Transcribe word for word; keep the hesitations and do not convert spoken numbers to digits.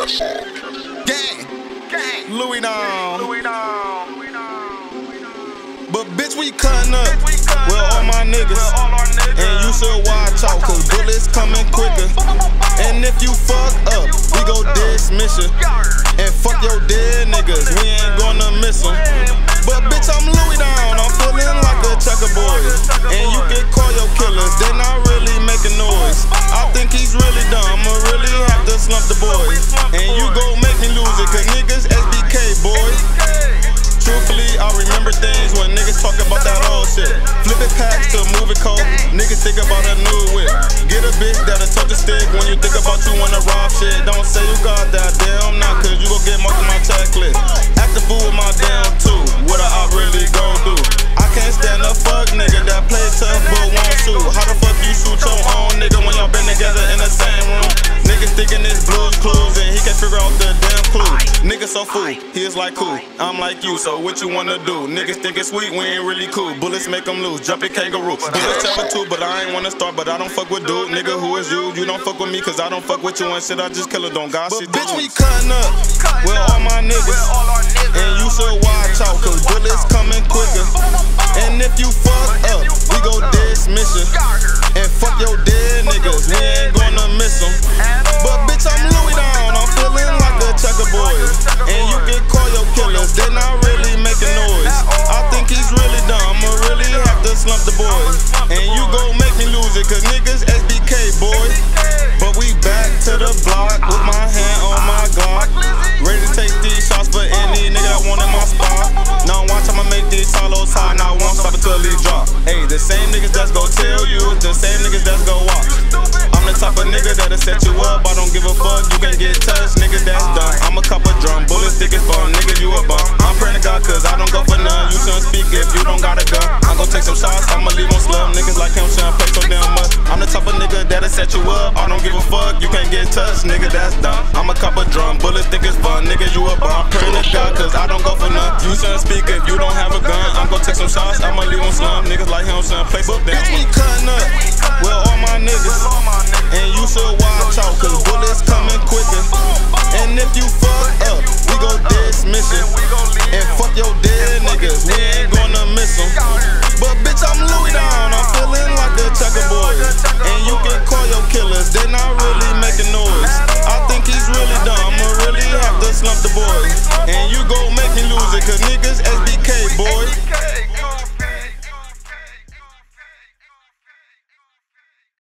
Gang, Louie down. But bitch, we cutting up with all my niggas, and you should watch out, cause bullets coming quicker. And if you fuck up, we go dismiss you, and fuck your dead niggas, we ain't gonna miss them. But bitch, I'm Louie down, I'm feeling like a checkerboard, and you can call your killers, they not really making noise. I think he's really dumb, I'ma really have to slump the boys, and you gon' make me lose it, cause niggas S B K, boy. Truthfully, I remember things when niggas talk about that old shit. Flipping packs to movie code, niggas think about a new whip. Get a bitch that'll touch a stick when you think about you wanna rob shit. Don't say you got that, damn not, cause you gon' get marked on my checklist. Act the fool with my damn too, what a op really gon' do. I can't stand a fuck nigga that play tough but won't shoot. How the fuck you shoot your own nigga when y'all been together in the same room? Niggas thinking it's Blue's Clues and he can't figure out the damn clue. Niggas so fool, he is like cool, I'm like you, so what you wanna do? Niggas think it's sweet, we ain't really cool. Bullets make them lose, jumping kangaroo. Bullets tell two, but I ain't wanna start, but I don't fuck with dude. Nigga, who is you? You don't fuck with me, cause I don't fuck with you and shit, I just kill it, don't got shit. Bitch, we cutting up with all my niggas, and you should watch out, cause bullets coming quicker. And if you fuck up, we go dismiss you, and fuck your dead niggas, we ain't gonna miss them. But bitch, I'm Louie down, I'm feeling like a checkerboard, and you can call your killers, they not really making noise. I think he's really dumb, I'ma really have to slump the boys, and you gon' make me lose it, cause niggas S B K, boy. But we back to the block with my hand on my Glock, ready to take these shots for any nigga that want in my spot. Now watch, I'ma make these solos high, now I won't stop until he drop. Hey, the same niggas that's gon' tell you, the same niggas that's gon' walk. I'm the type of nigga that'll set you up, I don't give a fuck, you can't get touched, nigga, that's done. I'm a cop of drum, bullets thick as fun, nigga, you a bum. I'm praying to God cause I don't go for none, you shouldn't speak if you don't got a gun. I'm gon' take some shots, I'ma leave on slum, niggas like him shouldn't play so damn much. I'm the type of nigga that'll set you up, I don't give a fuck, you can't get touched, nigga, that's dumb. I'm a cop of drum, bullets thick as fun, nigga, you a bum. I'm praying to God cause I don't go for none, you shouldn't speak if you don't have a gun. I'm gon' take some shots, I'ma leave on slum, niggas like him shouldn't play so damn much. Bitch, we cutting up with all my niggas, and you should watch